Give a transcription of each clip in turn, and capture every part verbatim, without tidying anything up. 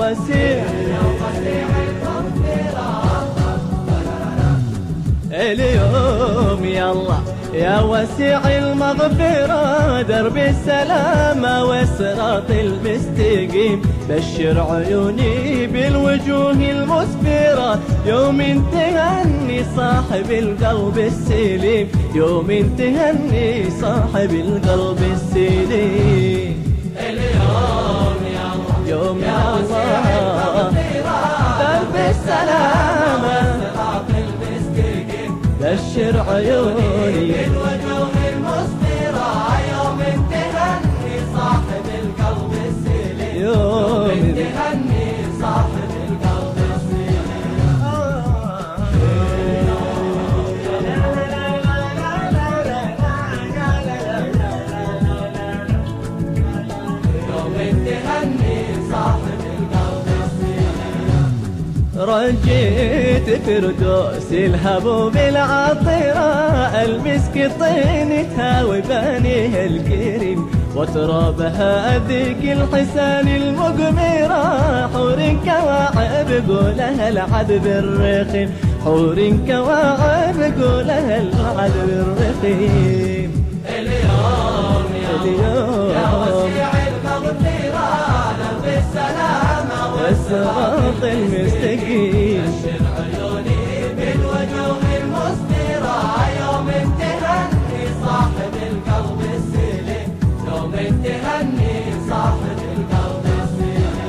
وسيع اليوم يلا يا وسيع المغفرة، درب السلامة والصراط المستقيم، بشر عيوني بالوجوه المسفرة، يوم تهني صاحب القلب السليم، يوم تهني صاحب القلب السليم. اليوم يلا يوم يا الله درب السلامة بشر عيوني بالوجوه المسفرة، يوم تهني صاحب القلب السليم، يوم تهني صاحب القلب السليم. يوم تهني صاحب القلب السليم. رجيت فردوس الهبوب العطرة، المسك طينتها وبانيها الكريم، وترابها ذيك الحسان المقمرة، حور كواعب قولها العذب الرخيم، حور كواعب قولها العذب الرخيم. اليوم اليوم يا وسيع المغفرة، درب السلامة والصراط المستقيم، بشر عيوني بالوجوه المسفرة، يوم تهني صاحب القلب السليم، يوم تهني صاحب القلب السليم.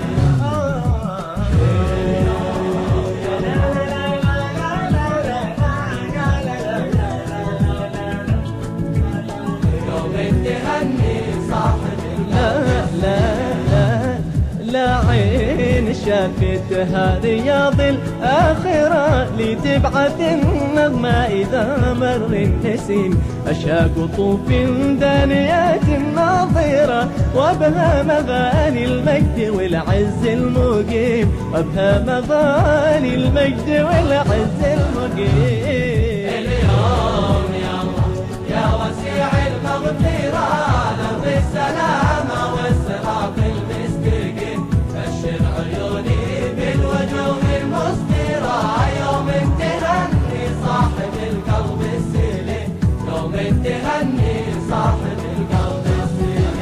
يوم تهني صاحب القلب. لا لا لا عين شافتها رياض الآخرة، لتبعث النغمة إذا مر النسيم، أشاق طوف دانيات ناظرة، وابها مغاني المجد والعز المقيم، وابها مغاني المجد والعز المقيم. اليوم يلا يا وسيع المغفرة، درب السلامة والصراط المستقيم، بشر عيوني بالوجوه المسفرة، يوم تهني صاحب القلب السليم، يوم تهني صاحب القلب السليم.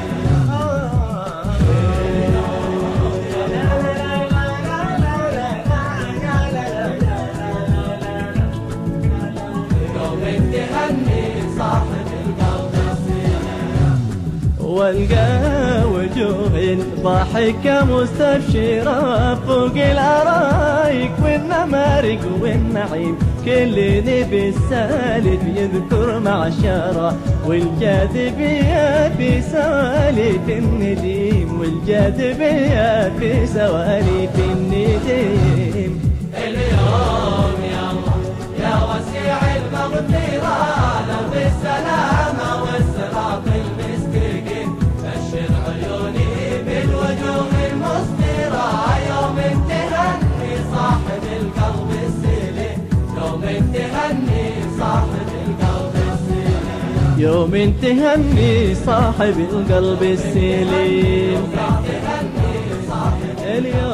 يوم تهني صاحب القلب السليم. والقى وجوه ضاحكة مستبشرة، فوق الأرايك والنمارق والنعيم، كل نبي السالف يذكر معشرة، والجاذبية في سواليف النديم، والجاذبية في سواليف النديم. اليوم يلا يا وسيع المغفرة، درب السلامة والصراط المستقيم، بشر عيوني بالوجوه المسفرة، يوم تهني صاحب القلب السليم، يوم تهني صاحب القلب السليم. يوم تهني صاحب القلب السليم. تهني صاحب اليوم